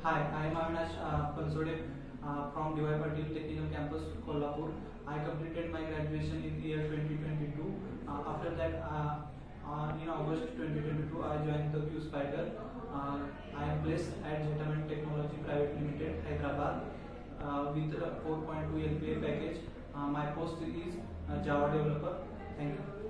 Hi, I am Avinash Pansode from DY Patil Technical Campus, Kolhapur. I completed my graduation in year 2022. After that, in August 2022, I joined the QSpider. I am placed at Zetament Technology Private Limited, Hyderabad, with a 4.2 LPA package. My post is Java developer. Thank you.